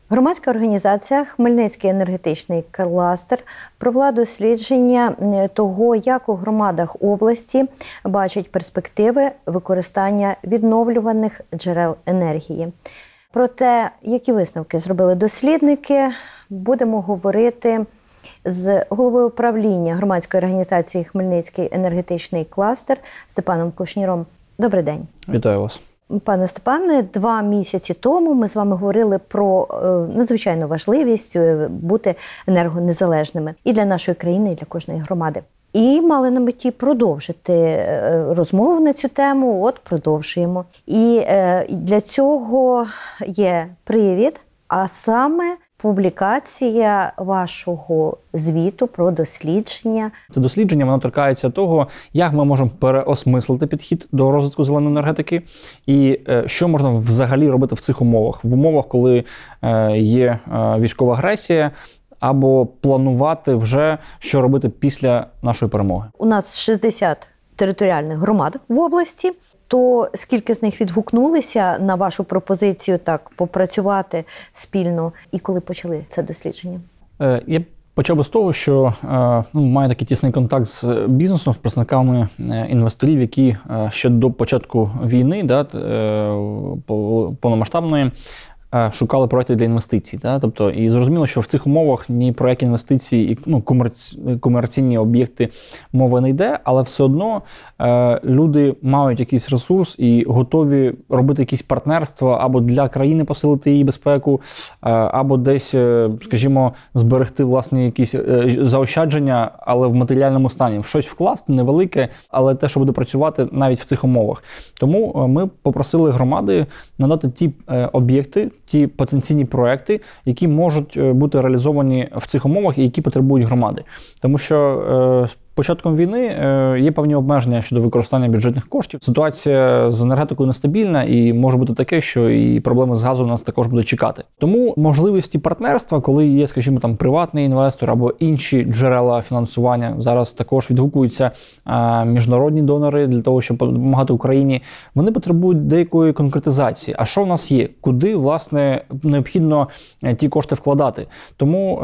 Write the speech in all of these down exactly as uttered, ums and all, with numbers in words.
Громадська організація «Хмельницький енергетичний кластер» провела дослідження того, як у громадах області бачать перспективи використання відновлюваних джерел енергії. Про те, які висновки зробили дослідники, будемо говорити з головою управління громадської організації «Хмельницький енергетичний кластер» Степаном Кушніром. Добрий день. Вітаю вас. Пане Степане, два місяці тому ми з вами говорили про надзвичайну важливість бути енергонезалежними і для нашої країни, і для кожної громади. І мали на меті продовжити розмову на цю тему, от продовжуємо. І для цього є привід, а саме публікація вашого звіту про дослідження. Це дослідження, воно торкається того, як ми можемо переосмислити підхід до розвитку зеленої енергетики і що можна взагалі робити в цих умовах. В умовах, коли є військова агресія, або планувати вже, що робити після нашої перемоги. У нас шістдесят територіальних громад в області. То скільки з них відгукнулися на вашу пропозицію так попрацювати спільно і коли почали це дослідження? Я почав би з того, що ну, маю такий тісний контакт з бізнесом, з представниками інвесторів, які ще до початку війни, да, повномасштабної, шукали проекти для інвестицій. Да? Тобто, і зрозуміло, що в цих умовах ні про які інвестиції, ну, комерці... комерційні об'єкти мови не йде, але все одно е, люди мають якийсь ресурс і готові робити якісь партнерства або для країни посилити її безпеку, е, або десь, е, скажімо, зберегти власні якісь е, заощадження, але в матеріальному стані. В щось вкласти невелике, але те, що буде працювати навіть в цих умовах. Тому ми попросили громади надати ті е, об'єкти, ті потенційні проекти, які можуть бути реалізовані в цих умовах і які потребують громади. Тому що з початком війни є певні обмеження щодо використання бюджетних коштів. Ситуація з енергетикою нестабільна і може бути таке, що і проблеми з газом нас також будуть чекати. Тому можливості партнерства, коли є, скажімо, там приватний інвестор або інші джерела фінансування, зараз також відгукуються міжнародні донори для того, щоб допомагати Україні, вони потребують деякої конкретизації. А що в нас є? Куди, власне, необхідно ті кошти вкладати? Тому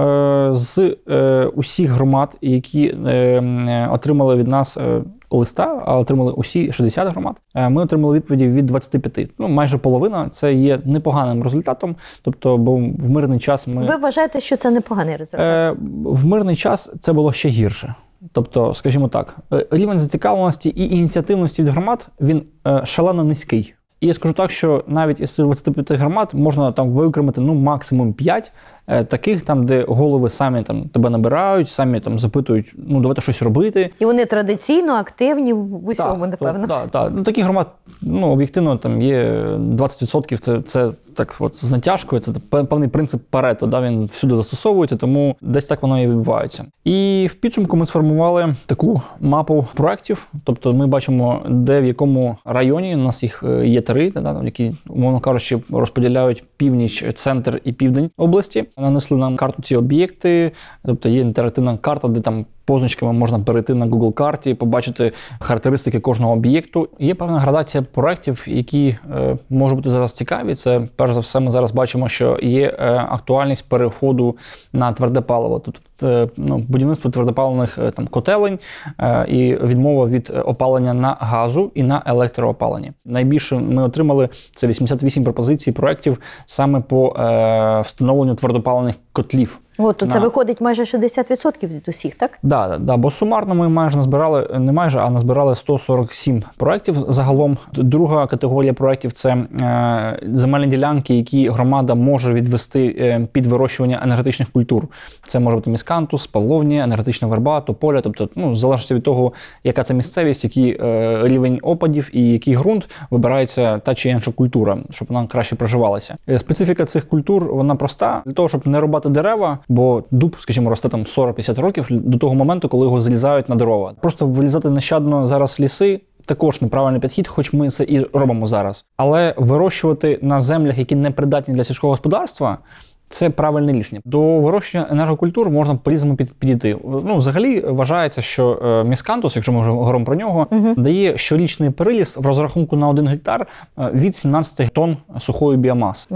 з усіх громад, які отримали від нас листа, а отримали усі шістдесят громад, ми отримали відповіді від двадцяти п'яти. Ну, майже половина. Це є непоганим результатом. Тобто, бо в мирний час ми... Ви вважаєте, що це непоганий результат? В мирний час це було ще гірше. Тобто, скажімо так, рівень зацікавленості і ініціативності від громад, він шалено низький. І я скажу так, що навіть із двадцяти п'яти громад можна там виокремити, ну, максимум п'ять таких, там, де голови самі там тебе набирають, самі там запитують, ну, давайте щось робити. І вони традиційно активні в усьому, напевно. Так, так. Ну, таких громад, ну, об'єктивно, там є двадцять відсотків, це, це так от з натяжкою, це певний принцип Парето, да, він всюди застосовується, тому десь так воно і відбувається. І в підсумку ми сформували таку мапу проєктів, тобто ми бачимо, де в якому районі, у нас їх є три, да, які, умовно кажучи, розподіляють північ, центр і південь області. Нанесли нам карту ці об'єкти, тобто є інтерактивна карта, де там позначками можна перейти на Google карті і побачити характеристики кожного об'єкту. Є певна градація проєктів, які е, можуть бути зараз цікаві. Це, перш за все, ми зараз бачимо, що є е, актуальність переходу на тверде паливо. Тобто е, ну, будівництво твердопаливних е, там, котелень е, і відмова від опалення на газу і на електроопаленні. Найбільше ми отримали це вісімдесят вісім пропозицій проєктів саме по е, встановленню твердопаливних котлів. От, то це на... виходить майже шістдесят відсотків від усіх, так? Да, да, да, бо сумарно ми майже назбирали, не майже, а назбирали сто сорок сім проєктів загалом. Друга категорія проєктів – це е, земельні ділянки, які громада може відвести е, під вирощування енергетичних культур. Це може бути міскантус, павловня, енергетична верба, тополя, тобто, ну, залежить від того, яка це місцевість, який е, рівень опадів і який ґрунт, вибирається та чи інша культура, щоб вона краще проживалася. Е, специфіка цих культур, вона проста. Для того, щоб не рубати дерева, бо дуб, скажімо, росте там сорок-п'ятдесят років до того моменту, коли його зрізають на дрова. Просто вилізати нещадно зараз ліси – також неправильний підхід, хоч ми це і робимо зараз. Але вирощувати на землях, які не придатні для сільського господарства – це правильне рішення. До вирощення енергокультур можна по-різному підійти. Ну, взагалі вважається, що міскантус, якщо ми вже говоримо про нього, uh-huh. дає щорічний переліз в розрахунку на один гектар від сімнадцяти тонн сухої біомаси. Uh-huh.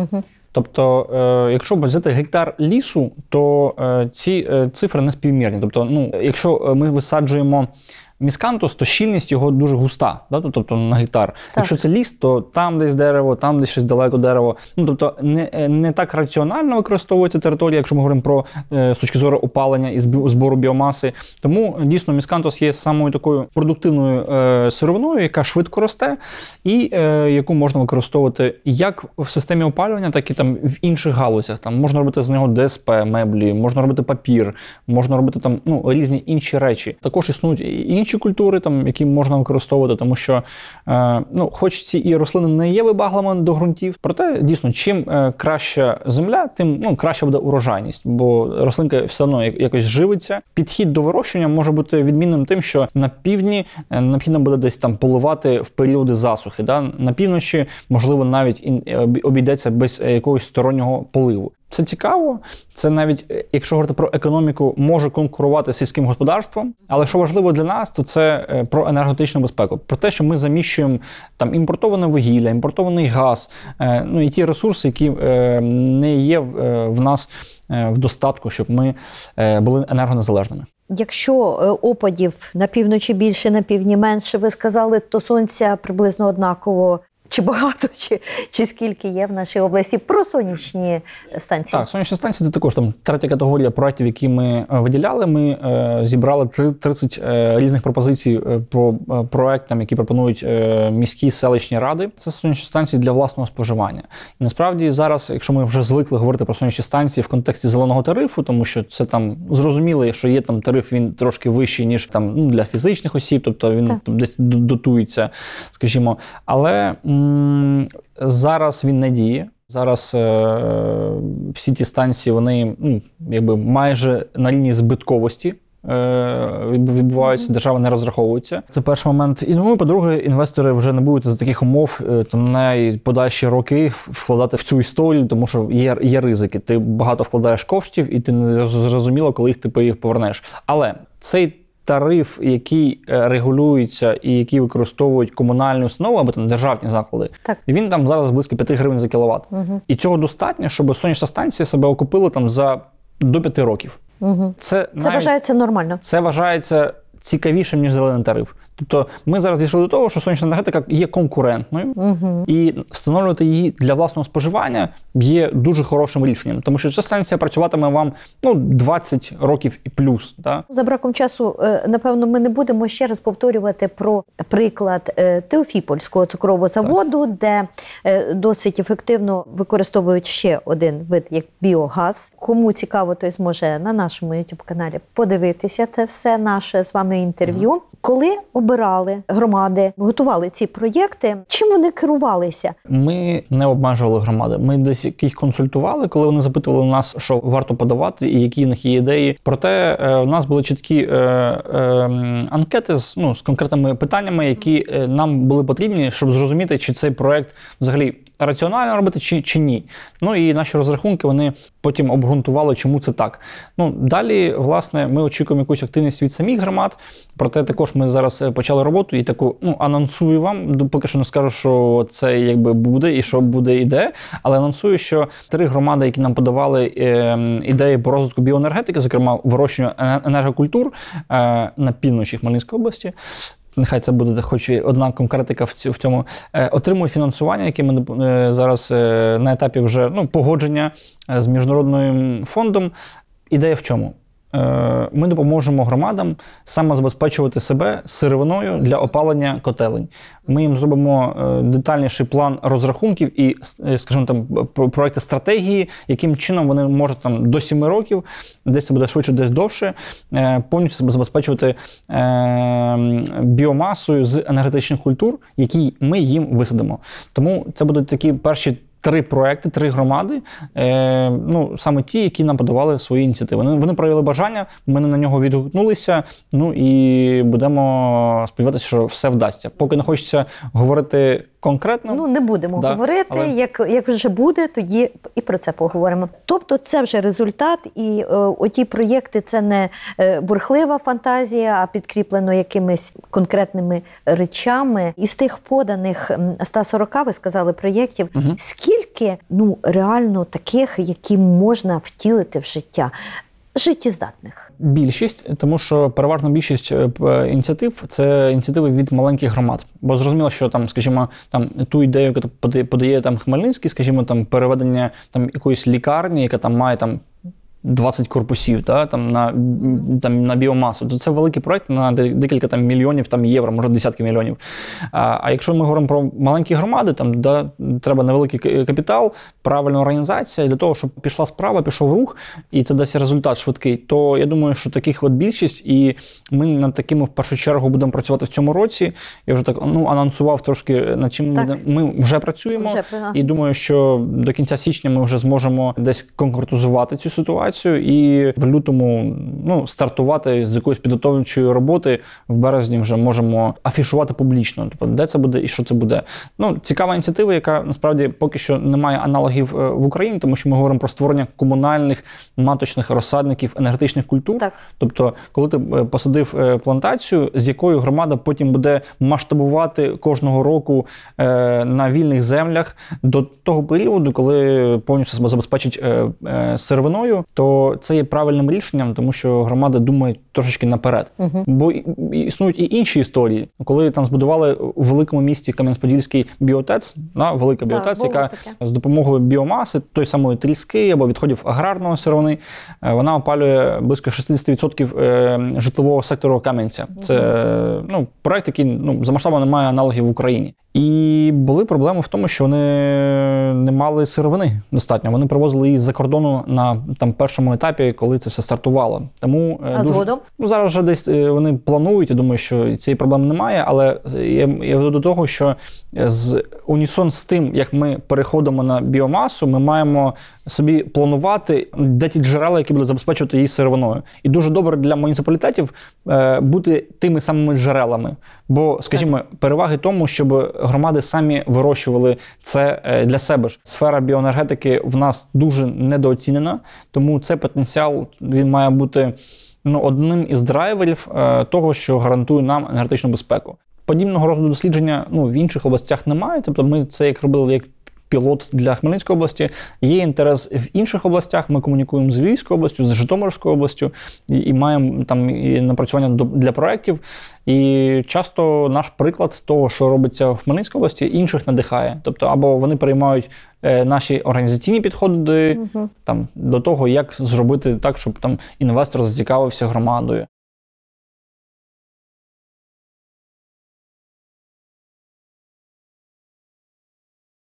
Тобто, е, якщо взяти гектар лісу, то е, ці е, цифри не співмірні. Тобто, ну, якщо ми висаджуємо міскантус, то щільність його дуже густа, да? Тобто на гектар. Так. Якщо це ліс, то там десь дерево, там десь щось далеко дерево. Ну, тобто не, не так раціонально використовується територія, якщо ми говоримо про е, з точки зору опалення і збору біомаси. Тому дійсно міскантус є самою такою продуктивною е, сировиною, яка швидко росте і е, яку можна використовувати як в системі опалювання, так і там в інших галузях. Там можна робити з нього ДСП, меблі, можна робити папір, можна робити там ну, різні інші речі. Також існують і інші культури, там, які можна використовувати, тому що е, ну, хоч ці і рослини не є вибаглими до ґрунтів, проте дійсно, чим е, краща земля, тим ну, краща буде урожайність, бо рослинка все одно якось живиться. Підхід до вирощування може бути відмінним тим, що на півдні е, необхідно буде десь там поливати в періоди засухи. Да? На півночі, можливо, навіть і обійдеться без якогось стороннього поливу. Це цікаво, це навіть, якщо говорити про економіку, може конкурувати з сільським господарством, але що важливо для нас, то це про енергетичну безпеку, про те, що ми заміщуємо там імпортоване вугілля, імпортований газ, ну і ті ресурси, які не є в нас в достатку, щоб ми були енергонезалежними. Якщо опадів на півночі більше, на півдні менше, ви сказали, то сонця приблизно однаково. Чи багато, чи, чи скільки є в нашій області про сонячні станції? Так, сонячні станції – це також там третя категорія проєктів, які ми виділяли. Ми е, зібрали тридцять е, різних пропозицій про е, проєктам, які пропонують е, міські селищні ради. Це сонячні станції для власного споживання. І насправді зараз, якщо ми вже звикли говорити про сонячні станції в контексті зеленого тарифу, тому що це там зрозуміло, що є там тариф, він трошки вищий, ніж там ну, для фізичних осіб, тобто він там, десь дотується, скажімо. Але зараз він не діє. Зараз е, всі ті станції, вони ну, якби майже на лінії збитковості е, відбуваються, держава не розраховується. Це перший момент. І ну, по-друге, інвестори вже не будуть за таких умов е, там, на подальші роки вкладати в цю історію, тому що є, є ризики. Ти багато вкладаєш коштів і ти не зрозуміло, коли їх ти їх повернеш. Але цей тариф, який регулюється і який використовують комунальні установи або там державні заклади, так. Він там зараз близько п'ять гривень за кіловат. Угу. І цього достатньо, щоб сонячна станція себе окупила там за до п'яти років. Угу. Це, це навіть, вважається нормально? Це вважається цікавішим, ніж зелений тариф. Тобто ми зараз дійшли до того, що сонячна енергетика є конкурентною, угу. І встановлювати її для власного споживання є дуже хорошим рішенням, тому що ця станція працюватиме вам ну, двадцять років і плюс. Да? За браком часу, напевно, ми не будемо ще раз повторювати про приклад Теофіпольського цукрового заводу, так. Де досить ефективно використовують ще один вид, як біогаз. Кому цікаво, той зможе на нашому ютуб-каналі подивитися це все наше з вами інтерв'ю. Угу. Коли обирали громади, готували ці проєкти, чим вони керувалися? Ми не обмежували громади. Ми десь їх консультували, коли вони запитували нас, що варто подавати і які в них є ідеї. Проте у нас були чіткі е, е, анкети з, ну, з конкретними питаннями, які нам були потрібні, щоб зрозуміти, чи цей проєкт взагалі раціонально робити чи, чи ні. Ну і наші розрахунки, вони потім обґрунтували, чому це так. Ну, далі, власне, ми очікуємо якусь активність від самих громад, проте також ми зараз почали роботу і таку, ну, анонсую вам, поки що не скажу, що це якби буде і що буде і де, але анонсую, що три громади, які нам подавали е, ідеї по розвитку біоенергетики, зокрема вирощування енергокультур е, на півночі Хмельницької області, нехай це буде хоч одна конкретика в цьому, е, отримує фінансування, яке ми е, зараз е, на етапі вже ну, погодження з Міжнародним фондом. Ідея в чому? Е, ми допоможемо громадам самозабезпечувати себе сировиною для опалення котелень. Ми їм зробимо е, детальніший план розрахунків і, скажімо, там, проекти стратегії, яким чином вони можуть там, до семи років, десь це буде швидше, десь довше, е, повністю забезпечувати е, біомасою з енергетичних культур, які ми їм висадимо. Тому це будуть такі перші три проекти, три громади, е, ну, саме ті, які нам подавали свої ініціативи. Вони, вони проявили бажання, ми на нього відгукнулися, ну і будемо сподіватися, що все вдасться. Поки не хочеться говорити конкретно. Ну, не будемо да, говорити, але... як, як вже буде, тоді і про це поговоримо. Тобто це вже результат, і е, оті проєкти – це не е, бурхлива фантазія, а підкріплено якимись конкретними речами. Із тих поданих ста сорока, ви сказали, проєктів, угу. скільки ну, реально таких, які можна втілити в життя? Життєздатних. Більшість, тому що переважна більшість ініціатив – це ініціативи від маленьких громад. Бо зрозуміло, що там, скажімо, там ту ідею, яку подає там Хмельницький, скажімо, там переведення там якоїсь лікарні, яка там має там двадцять корпусів, та, там, на, там, на біомасу, то це великий проєкт на декілька там, мільйонів там, євро, може десятки мільйонів. А, а якщо ми говоримо про маленькі громади, там да, треба невеликий капітал, правильна організація, і для того, щоб пішла справа, пішов рух, і це дасть результат швидкий, то я думаю, що таких от більшість, і ми над такими в першу чергу будемо працювати в цьому році. Я вже так ну, анонсував трошки, над чим ми, ми вже працюємо, вже, і думаю, що до кінця січня ми вже зможемо десь конкретизувати цю ситуацію, і в лютому ну, стартувати з якоїсь підготовчої роботи, в березні вже можемо афішувати публічно, тобто де це буде і що це буде. Ну, цікава ініціатива, яка насправді поки що не має аналогів в Україні, тому що ми говоримо про створення комунальних маточних розсадників енергетичних культур. Так. Тобто, коли ти посадив плантацію, з якою громада потім буде масштабувати кожного року на вільних землях до того періоду, коли повністю себе забезпечить сировиною, то це є правильним рішенням, тому що громади думають трошечки наперед. Угу. Бо існують і інші історії. Коли там збудували у великому місті Кам'янець-Подільський біотец, да, велика біотец, яка таке. З допомогою біомаси, той самої тріски або відходів аграрного сировини, вона опалює близько шістдесят відсотків житлового сектору Кам'янця. Це угу. ну, проект, який ну, за масштабом не має аналогів в Україні. І були проблеми в тому, що вони не мали сировини достатньо. Вони привозили її з-за кордону на там, першому етапі, коли це все стартувало. Тому, а дуже, згодом? Ну, зараз вже десь вони планують, я думаю, що цієї проблеми немає, але я, я веду до того, що з унісон з тим, як ми переходимо на біомасу, ми маємо собі планувати, де ті джерела, які будуть забезпечувати її сировиною. І дуже добре для муніципалітетів е, бути тими самими джерелами. Бо, скажімо, так. переваги тому, щоб громади самі вирощували це для себе ж. Сфера біоенергетики в нас дуже недооцінена, тому цей потенціал, він має бути ну, одним із драйверів е, того, що гарантує нам енергетичну безпеку. Подібного роду дослідження ну, в інших областях немає, тобто ми це як робили як пілот для Хмельницької області. Є інтерес в інших областях, ми комунікуємо з Львівською областю, з Житомирською областю і, і маємо там і напрацювання для проєктів. І часто наш приклад того, що робиться в Хмельницькій області, інших надихає. Тобто або вони приймають е, наші організаційні підходи угу. там, до того, як зробити так, щоб там інвестор зацікавився громадою.